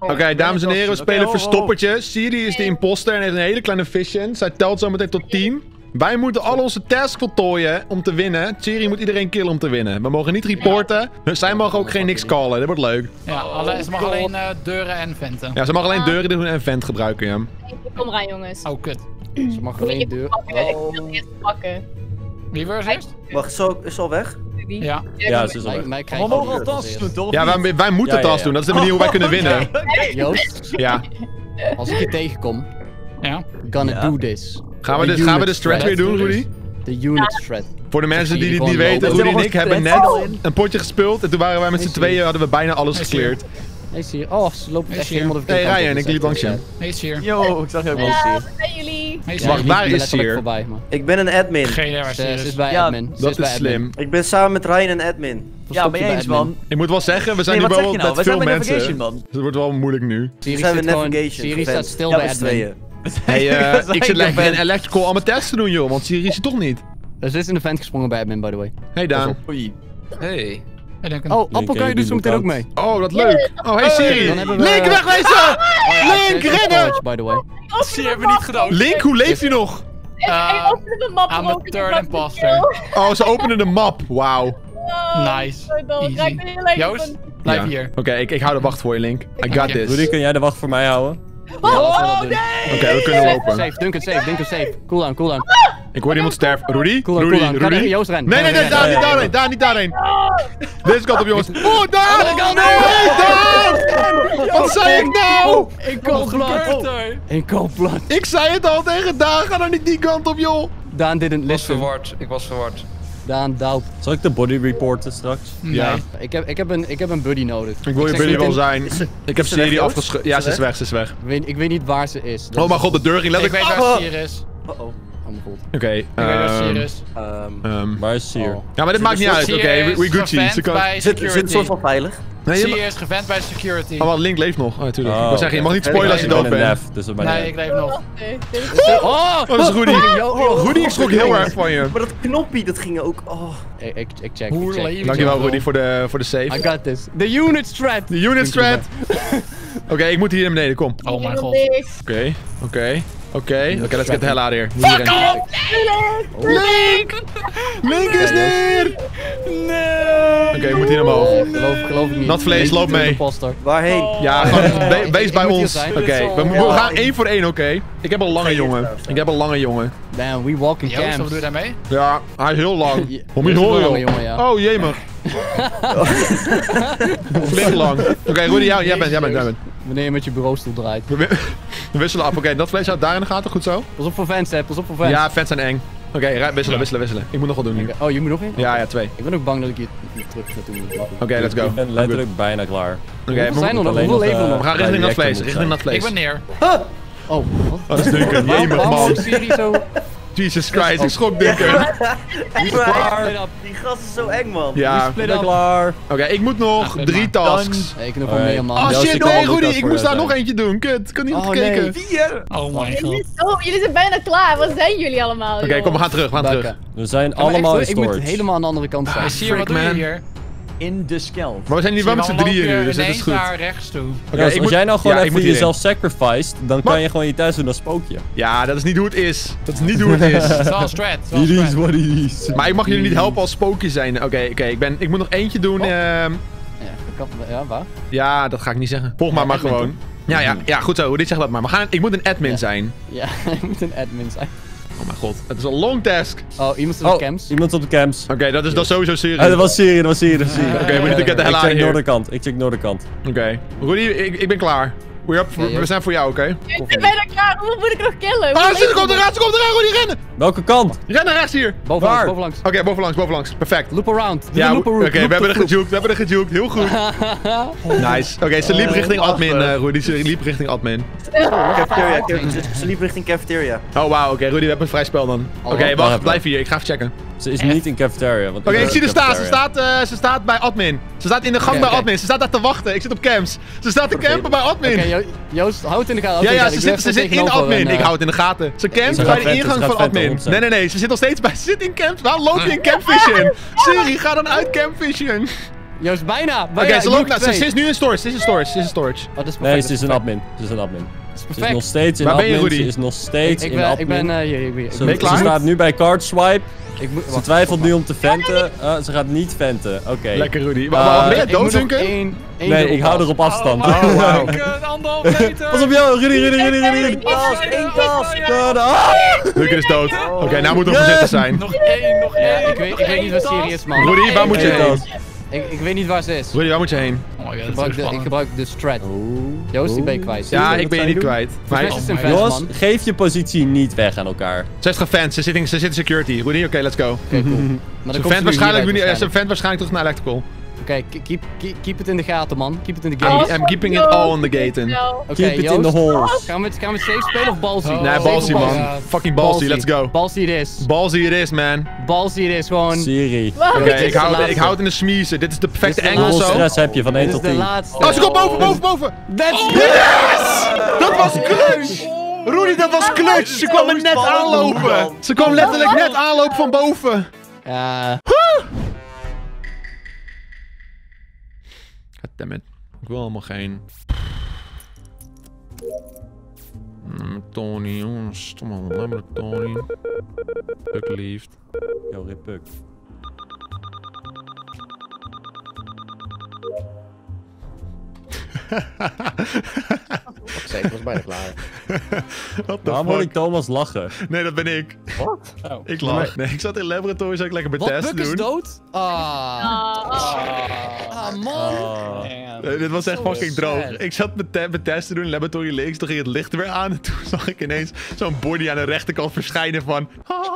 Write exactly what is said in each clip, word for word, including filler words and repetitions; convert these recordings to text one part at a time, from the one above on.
Oké, okay, dames en heren, we spelen okay, verstoppertje. Siri is de imposter en heeft een hele kleine vision. Zij telt zo meteen tot tien. Wij moeten al onze tasks voltooien om te winnen. Siri moet iedereen killen om te winnen. We mogen niet reporten. Zij mogen ook geen niks callen. Dat wordt leuk. Ja, alle, ze mag alleen uh, deuren en venten. Ja, ze mag alleen deuren doen en vent gebruiken, ja. Kom eraan, jongens. Oh, kut. Ze mag alleen deuren. Oh. Ik wil het eerst pakken. Wie was eerst? Wacht, zo, is ze al weg? Ja. Ja, ze is al weg. We mogen al tas doen, toch? Ja, wij, wij moeten ja, ja, ja. tas doen. Dat is de manier hoe wij kunnen winnen. Joost? Ja. Als ik je tegenkom, ja. gonna ja. do this. Gaan we, de, gaan we de strat weer doen, Rudy? De unit strat. Voor de mensen die het niet weten, Rudy en ik hebben net een potje gespeeld. En toen waren wij met z'n tweeën, hadden we bijna alles gecleared. Nee, Sier. Oh, ze lopen echt helemaal de verkeerde kant op. Hey Ryan, ik liep langs je. Hey Sier. Yo, ik zag je ook wel. Ja, waar zijn jullie? Wacht, waar is Sier? Ik ben een admin. Geen idee waar Sier is. Ze is bij admin. Dat is slim. Ik ben samen met Ryan een admin. Ja, ben je eens, man? Ik moet wel zeggen, we zijn nu wel met veel mensen. Dus het wordt wel moeilijk nu. We zijn met navigation. Siri staat stil bij admin. Hey, ik zit lekker in electrical allemaal tests te doen, joh, want Siri is er toch niet. Ze is in de vent gesprongen bij admin, by the way. Hey Daan. Hey. Oh, Appel kan je dus zo meteen ook mee. Oh, wat leuk. Oh, hey Siri. Link, wegwezen! Link, rennen! By the way. Siri hebben we niet gedood. Link, hoe leeft hij nog? Ik opende de map. I'm the third imposter. Oh, ze openen de map. Wauw. Nice. Easy. Joost, blijf hier. Oké, ik, ik hou de wacht voor je, Link. I got this. Rudy, kun jij de wacht voor mij houden? Oh, nee! Oké, we kunnen lopen. Safe, Duncan safe, Duncan safe. Cool down, cool down. Ik hoor iemand sterven. Rudy? Cool Rudy, down, Rudy? Joost ren. Nee, nee, nee, daar niet daarheen, daar niet daarheen. Deze kant op, jongens. Oh, daar! Nee, daar! Wat zei ik nou? In cold-blood. In cold-blood. Ik zei het al tegen Daan, ga dan niet die kant op, joh. Daan didn't listen. Ik was verward, ik was verward. Daan, doubt. Zal ik de body reporten straks? Nee. Ja. Ik heb, ik, heb een, ik heb een buddy nodig. Ik wil je buddy wel zijn. Ik heb Siri afgeschud. Ja, ze is weg, ze is weg. Ik weet, ik weet niet waar ze is. Oh mijn god, de deur ging Ik letterlijk... weet waar Sier is. Uh oh. Oh mijn god. Oké, Ik weet waar Sier is. Um, Waar is Sier? Ja, maar dit maakt niet uit. Oké, we we Gucci. Ze kan... Zit een soort van veilig? Nee, je Sier is gevent bij security. Oh, wat, Link leeft nog. Oh, natuurlijk. Oh, ik wil zeggen, je mag niet okay. spoilen als je dood bent. Dus dat ben Nee, ik leef nog. Oh, dat is Rudy. Rudy, ik schrok heel erg van je. Maar dat knoppie, dat ging ook... Oh. Ik, ik, ik check, Hoe ik check. leef je Dankjewel, zo? Rudy, voor de, voor de save. I got this. The unit strat. De unit strat. Oké, okay, ik moet hier naar beneden, kom. Oh mijn god. Oké, oké, oké. Oké, let's get the hell out of here. Fuck off! Link! Link is neer! Nee! Oké, we moeten hier omhoog. Geloof, geloof ik niet. Nat vlees, loop mee. Waarheen? Ja, gewoon, we, wees bij ons. Oké, okay, we, we Ja. gaan één voor één, oké? Okay? Ik heb een lange jongen. Ik heb een lange jongen. Damn, we walk in Joost, camps. wat doe je daarmee? Ja, hij is heel lang. Kom je Joost is een lange hoor, jongen, ja. joh. Oh, jemig. Flink lang. Oké, okay, Rudy, jij, jij bent, jij bent, jij bent. Wanneer je met je bureaustoel draait. We, we wisselen af. Oké, okay, dat vlees houdt daar in de gaten, goed zo? Pas op voor fans, hè. Pas op voor fans. Ja, fans zijn eng. Oké, okay, wisselen, wisselen, wisselen. Ik moet nog wat doen nu. Oh, je moet nog in? Ja, ja, twee. Ik ben ook bang dat ik hier terug naartoe moet. Oké, okay, let's go. Ik ben letterlijk bijna klaar. Oké, okay, we zijn er nog. alleen Hoeveel leven we uh, nog? We gaan richting dat vlees, richting dat vlees. Ik ben neer. Huh? Oh, wat? Oh, dat is Duncan. Jemig, Waarom man. is Siri zo... Jesus Christ, ik schrok Duncan. Die, Split up. die gast is zo eng, man. Ja, Split Ik ben up. klaar. oké, okay, ik moet nog Ja, drie maar. tasks. Nee, ik nog wel meer, man. Oh Joost, shit, ik kan nee wel Rudy, Lucas ik voor moest je daar zijn. nog eentje doen. Kut, ik had niet Oh, gekeken. nee. Vier? Oh mijn god. Jullie, oh, jullie zijn bijna klaar. Wat zijn jullie allemaal? Oké, okay, kom, we gaan terug, we gaan terug. Bakken. We zijn Ja, maar allemaal in echt, ik moet storage. helemaal aan de andere kant zijn. Hey, Sier, wat doe je man. hier? In de schelp. Maar we zijn hier wel met z'n drieën nu, dus dat is goed. naar rechts toe. Oké, Ja, als ik als moet- jij nou gewoon ja, ik even moet hierin. jezelf sacrificed, dan Maar- kan je gewoon je thuis doen als spookje. Ja, dat is niet hoe het is. Dat is niet hoe het is. Het is wel een strat. het is wel een strat. what it is. Maar ik mag jullie niet helpen als spookje zijn. Oké, okay, oké, okay, ik ben, ik moet nog eentje doen. Oh. ehm Ja, dat kan, ja, waar? ja, dat ga ik niet zeggen. Volg maar maar admin gewoon. Ja, ja, ja, goed zo. Dit zegt dat maar. We gaan, ik moet een admin Ja. zijn. Ja, je moet een admin zijn. Oh mijn god, het is een long task. Oh, iemand zit op Oh, camps. iemand op de camps. Oké, okay, dat is dat is sowieso serieus. Ah, dat was Syrië, dat was Syrië, dat was Syrië. Oké, we moeten get the hell Ik out of check here. noorderkant, ik check noorderkant. Oké. Okay. Rudy, ik, ik ben klaar. We, up, Ja, we zijn voor jou, oké? Okay? Ik ben bijna klaar. Hoe moet ik nog killen? Ah, ze komt eraan, ze komt eraan, Rudy, rennen! Welke kant? Ren naar rechts hier! Bovenlangs, Waar? bovenlangs. Oké, okay, bovenlangs, bovenlangs. Perfect. Loop around. Doe Ja, de oké, loop around. okay, we hebben er gejuked, we hebben er gejuked. Heel goed. Nice. Oké, okay, ze liep richting admin, uh, Rudy. Ze liep richting admin. Cafeteria. Ze, ze liep richting cafeteria. Oh, wauw. Oké, okay, Rudy, we hebben een vrij spel dan. Oké, okay, wacht. Blijf hier. Ik ga even checken. Ze is niet in cafeteria. Oké, okay, ik zie er staan. Ze staat, uh, ze staat bij admin. Ze staat in de gang okay, bij okay. admin. Ze staat daar te wachten. Ik zit op camps. Ze staat te campen bij admin. Oké, okay, Joost, houd het in de gaten. Ja, ja, ze ik zit, ze zit in admin. En, uh... Ik hou het in de gaten. Ze campt ze bij de venten, ingang van admin. Nee, nee, nee. Ze zit nog steeds bij. Ze zit in camp. Waarom loop je in camp vision? Siri, ga dan uit camp vision. Joost, bijna! Oké, bijna. ze Ik loopt moet naar. Ze twee. ze is nu in storage. Ze is in storage. Ze is in storage. Oh, dat is perfect. Nee, dat ze is een perfect. admin. Ze is een admin. Dat is Ze is perfect. nog steeds in Waar ben je, admin. Rudy? Ze is nog steeds Ik in ben, admin. ik ben, eh, hier, hier, hier. Ze, Ben je ze klaar? staat nu bij card swipe. Ik moet, Ze wacht, twijfelt wacht. nu om te venten. Uh, ze gaat niet venten. Oké. Lekker, Rudy. Eh, Maar maar ben je Ik moet nog doodzunken? één- één Nee, dubbel ik hou pas. er op afstand. Oh, wauw. Een anderhalf meter. Pas op jou, Rudy, Rudy, Rudy, Rudy. Rudy. Tas, één tas. Uh, ah! Duncan is dood. Oké, nou moet er voorzitter zijn. Nog één, nog Ja, één. ik weet, ik weet niet waar Siri is, man. Rudy, waar moet je Ik- heen? Ik, ik weet niet waar ze is. Rudy, waar moet je heen? Oh my god, Ik dat is gebruik, zo de, ik spannend. gebruik de strat. Joost, die ben je kwijt. Ja, wat ik ben je ga je niet doen? kwijt. Maar Volgens mij is het een Jongens, vest, man. geef je positie niet weg aan elkaar. ze heeft gefans. Ze zit in, ze zit in security. Rudy, oké, let's go. Oké, cool. Maar dan Ze komt ze vent nu waarschijnlijk, hieruit nu- ze vent waarschijnlijk terug naar electrical. Oké, keep, keep, keep het in de gaten, man. Keep het in de I'm, gaten. I'm keeping it all on the gaten. Oké, Keep it in the Joost. holes. Gaan we, het- gaan we het safe spelen of ballsy? Oh. Nee, Safe ballsy of man. Ja. Fucking ballsy, let's go. Ballsy it is. Ballsy it is, man. Ballsy it is, gewoon... Siri. Oké, Dit is ik, de hou, laatste. ik hou het in de smiezen. Dit is de perfecte Dit is de angle Hoeveel zo. stress heb je van één Dit is tot de tien? laatste. Oh, ze komt boven, boven, boven. That's Yes! Dat was clutch! Rudy, dat was clutch! Ze kwam er net aanlopen! Ze kwam letterlijk net aanlopen van boven! Ja. Goddammit. Ik wil helemaal geen... Mm, Tony, jongens. Stom allemaal met Tony. Puk liefd. Yo, rip puk. Zeker, was bijna klaar. What the Waarom hoor fuck? ik Thomas lachen? Nee, dat ben ik. Wat? Oh. Ik lach. Nee, ik zat in laboratory, zat ik lekker Wat, betesten Buck is doen. dood? Ah. Ah, man. Oh. Nee, dit was echt Zo fucking sad. droog. Ik zat met te met testen doen in laboratory links, toen ging het licht weer aan en toen zag ik ineens zo'n body aan de rechterkant verschijnen van...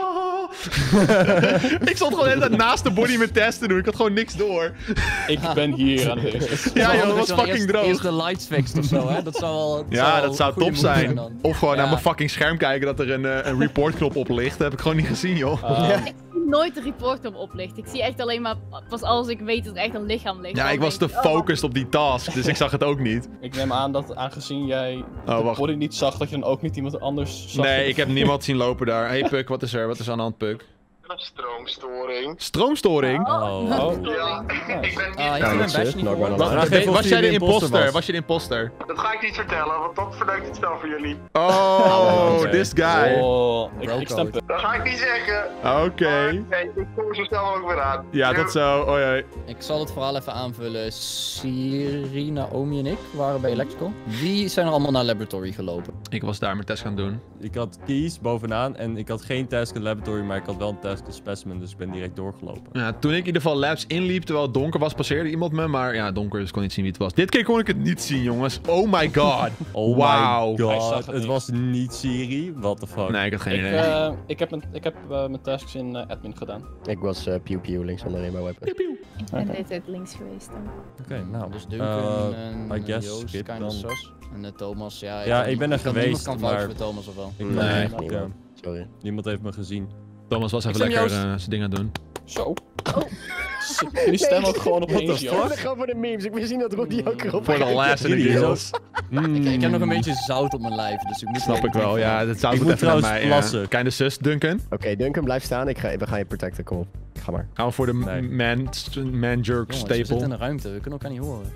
ik stond gewoon de hele tijd naast de body met testen doen, ik had gewoon niks door. Ik ben hier aan het Ja joh, dat was Is dan fucking eerst, droog. Eerst de lights fixed of zo, hè? Dat zou wel... dat Ja, wel dat zou een goede top move zijn. dan. Of gewoon Ja. naar mijn fucking scherm kijken dat er een, eh, een report knop op ligt. Dat heb ik gewoon niet gezien joh. Um, Ik zie nooit de report op oplicht. Ik zie echt alleen maar pas als ik weet dat er echt een lichaam ligt. Ja, Dan ik was te denk ik, oh, focused op die task, dus ik zag het ook niet. Ik neem aan dat aangezien jij Oh, de wacht. body niet zag, dat je dan ook niet iemand anders zag. Nee, ik heb niemand zien lopen daar. Hey Puk, wat is er? Wat is aan de hand, Puk? Een stroomstoring. Stroomstoring? Oh. Oh. Ja, ik ben Ah, niet... ik heb mijn niks, badge hè? niet Nou, ik ben gehoord. al- Vraag even of Was jij de hij de imposter imposter? was. Was je de imposter? Dat ga ik niet vertellen, want dat verleukt het spel voor jullie. Oh, Oké. this guy. Oh, ik, ik stem Bro-code. Dat ga ik niet zeggen. Oké. Oké, ik kom zo snel ook weer aan. Ja, tot zo. Oei, oei. Ik zal het verhaal even aanvullen. Siri, Naomi en ik waren bij Electrical. Wie zijn er allemaal naar Laboratory gelopen? Ik was daar mijn test gaan doen. Ik had keys bovenaan en ik had geen task in laboratory, maar ik had wel een task in specimen, dus ik ben direct doorgelopen. Ja, toen ik in ieder geval labs inliep, terwijl het donker was, passeerde iemand me. Maar ja, donker, dus ik kon niet zien wie het was. Dit keer kon ik het niet zien, jongens. Oh my god. Oh Wauw. my Hij zag god, het het niet. was niet Siri. What the fuck? Nee, ik had geen Ik, idee. eh, ik heb, mijn, ik heb eh, mijn tasks in eh, admin gedaan. Ik was eh pew pew links van de rainbow weapon. Ik ben dit uit links geweest dan. Oké, nou. Dus Duncan eh, en I eh, guess Joost, skip kinda dan. sus. En uh, Thomas, ja. Ja, kan- ik ben er kan- Niemand geweest, kan fouten maar- voor Thomas of wel? Ik, Nee. nee, Niemand. ik, eh, Sorry. niemand heeft me gezien. Thomas was even ik stem lekker Joost. uh, zijn dingen doen. Zo. Sick. Jullie stemmen ook gewoon op één, joh. Gewoon voor de memes. Ik wil zien dat Rudy ook erop Voor de kijkt. last in the Jullie deals. Ik, ik heb nog een beetje zout op mijn lijf, dus ik moet... Snap ik wel. Ja, dat zou Ik moet moet even naar trouwens mij. Ja. plassen. Kleine zus, Duncan. Oké, Duncan, blijf staan. Ik ga, we gaan je protecten. Kom op. Ga maar. Gaan we voor de Nee. man, man jerk Jongens, we zitten in staple. de ruimte, we kunnen elkaar niet horen.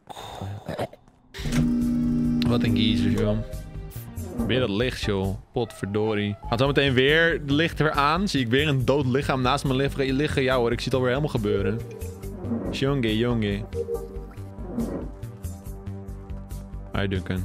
Wat een geezer, joh. Weer dat licht, joh. Potverdorie. Gaat zo meteen weer het licht weer aan. Zie ik weer een dood lichaam naast me liggen. liggen. Ja hoor, ik zie het alweer helemaal gebeuren. Jonge, jonge. Hi, Duncan.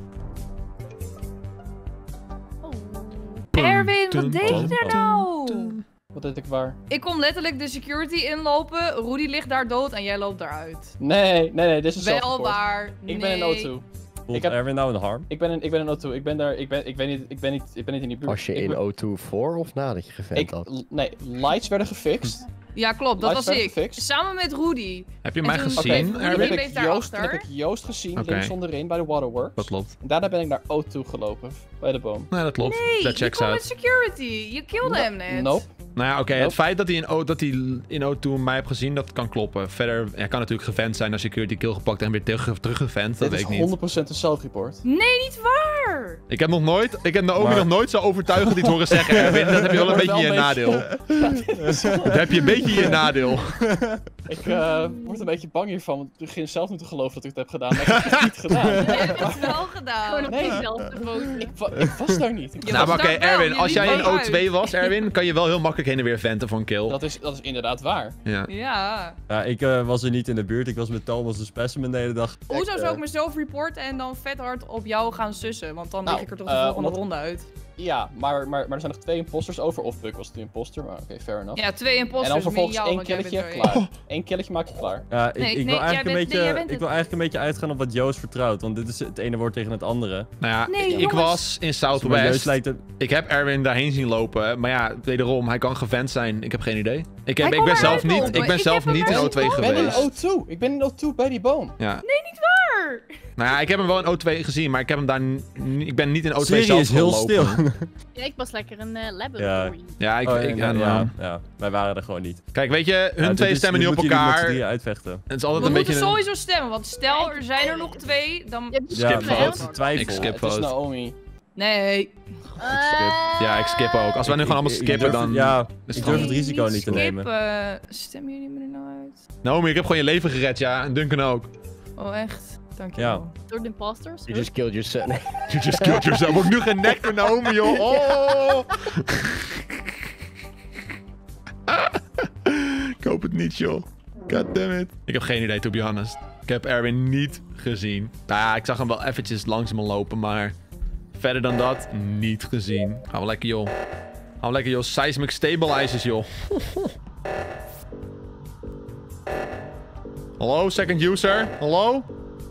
Erwin, Dun, wat deed dun, je daar dun, nou? dun. Wat deed ik waar? Ik kom letterlijk de security inlopen. Rudy ligt daar dood en jij loopt daaruit. Nee, nee, nee, dit is een Wel self-report. waar. Ik ben in O twee. Voelt Ik heb- Erwin nou een harm? Ik ben in, ik ben in O twee. Ik ben daar, ik ben, ik ben niet, ik ben niet, ik ben niet in die buurt. Was je Ik in ben- O twee voor of nadat je gevent ik, had? l- Nee, lights werden gefixt. Ja, klopt. Dat Lights was werden ik. gefixt. Samen met Rudy. Heb je En mij toen- Oké, gezien, Oké, toen Erwin? heb bleef ik daar Joost, toen achter. heb ik Joost gezien, Oké. links onderin bij de waterworks. Dat klopt. En daarna ben ik naar O twee gelopen, bij de boom. Nee, dat klopt. Nee, dat je checks kwam out. met security. Je killde hem net. Nope. Nou ja, oké, Nope. het feit dat hij in O dat hij in O twee mij heeft gezien, dat kan kloppen. Verder, hij kan natuurlijk gevent zijn als security kill gepakt en weer terug, teruggevent. Dat Dit weet is ik niet. honderd procent een self-report. Nee, niet waar. waar! Ik heb nog nooit, ik heb Naomi Maar- nog nooit zo overtuigend iets horen zeggen, Erwin. Dat heb je wel een Ik beetje ben je wel nadeel. een Dat heb je een beetje je nadeel. Ik uh, word een beetje bang hiervan, want ik begin zelf nu te geloven dat ik het heb gedaan, maar ik heb het niet gedaan. Je hebt het wel Gewoon gedaan. op Nee. jezelf te voten. Ik, wa ik was daar niet. Ik- Je Nou, was maar oké, daar wel, Erwin, je als liep jij in wel O uit. twee was, Erwin, kan je wel heel makkelijk heen en weer venten voor een kill. Dat is, dat is inderdaad waar. Ja. Ja. Ja, ik eh, was er niet in de buurt. Ik was met Thomas de specimen de hele dag. Hoezo Ik, zou ik eh, mezelf reporten en dan vet hard op jou gaan sussen? Want dan Nou, lig ik er toch de eh, volgende omdat- ronde uit. Ja, maar, maar, maar er zijn nog twee imposters over. Of Buck was de imposter, maar oké, fair enough. Ja, twee en imposters, dan me vervolgens jou, één want jij bent killetje, er één. klaar. Eén killetje maak je klaar. Ja, ik, Nee, ik nee, wil jij eigenlijk bent- een beetje, nee, jij bent ik wil het. eigenlijk een beetje uitgaan op wat Joost vertrouwt. Want dit is het ene woord tegen het andere. Nou ja, Nee, ik jongens. was in Maar Southwest. Joost lijkt het... Ik heb Erwin daarheen zien lopen. Maar ja, wederom, hij kan gevent zijn. Ik heb geen idee. Ik, heb, Hij ik kon ben zelf eruit niet, lopen. ik ben Ik zelf heb hem niet in wel O twee Ik ben in geweest. O twee. Ik ben in O twee bij die boom. Ja. Waar? Nou ja, ik heb hem wel in O twee gezien, maar ik heb hem daar. n- Ik ben niet in O twee Siri zelf is heel gelopen. stil. Ja, ik was lekker een uh, laboratory. Ja, ik, Oh, ik, en- ja, ja, nou. ja, wij waren er gewoon niet. Kijk, weet je, hun Ja, dit twee is- stemmen dit nu op moeten jullie met z'n elkaar. drieën uitvechten. Het is altijd We een moeten beetje. Een... sowieso stemmen, want stel er zijn er nog twee, dan... Je hebt Skip Ja, vote. maar grootste twijfel. Ik skip Het is vote. Naomi. Nee. Eh, Ja, ik skip ook. Als wij nu gewoon allemaal Ik- ik skippen, durf- dan. Ja, is ik het durf gewoon- het risico niet te nemen. Skippen. Stemmen jullie me er nou uit? Naomi, ik heb gewoon je leven gered, ja. En Duncan ook. Oh, echt? Dankjewel. door de imposters. You just killed yourself. Nee. You just killed yourself. Ook nu genekt door Naomi, joh. Oh. Ik hoop het niet, joh. God damn it. Ik heb geen idee, to be honest. Ik heb Erwin niet gezien. Nou ja, ik zag hem wel eventjes langs me lopen, maar... Verder dan dat, niet gezien. Gaan we lekker, joh. Gaan we lekker, joh. Seismic stabilizers, joh. Hallo, second user. Hallo?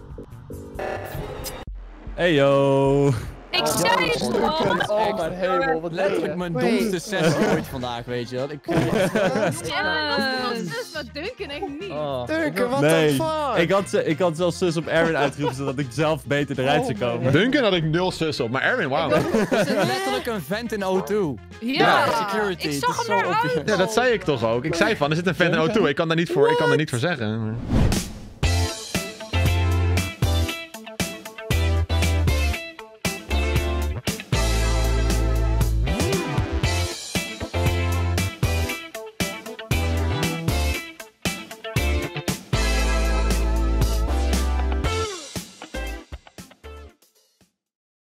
Hey yo. Ik zei het al! Oh mijn hemel, wat Letterlijk mijn domste sessie ooit vandaag, weet je dat? Ik... Ja, dat was wel zus, maar Duncan echt niet. Oh. Duncan, what Nee, the fuck? ik had, ze- ik had zelfs zus op Erwin uitgeroepen, zodat ik zelf beter eruit zou komen. Duncan had ik nul sus op, maar Erwin, wauw. Er zit letterlijk een vent in O twee. Ja, security. ik Het zag is hem zo eruit. obvious. Ja, dat zei ik toch ook. Ik zei van, er zit een fan in O twee. Ik kan daar niet voor, ik kan daar niet voor zeggen.